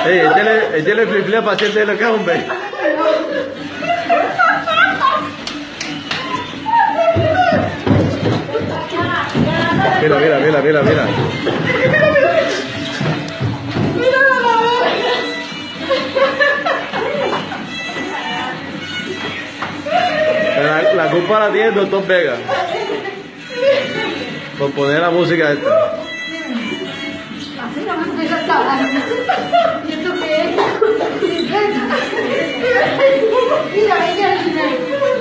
Échale flip flip para hacerte lo que es un bebé. Mira. La culpa la tiene el Dr. Vega por poner la música esta. Mira,